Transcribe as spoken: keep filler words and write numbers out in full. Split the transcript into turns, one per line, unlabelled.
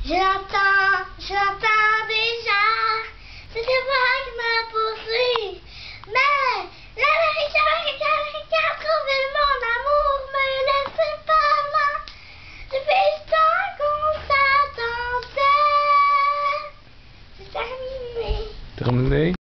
Je l'entends, je l'entends déjà. C'est ce voix qui me poursuit. Mais l'Amérique, l'Amérique, l'Amérique a trouvé mon amour. Me laissez pas là. Depuis le temps qu'on s'attendait. C'est terminé.
Terminé?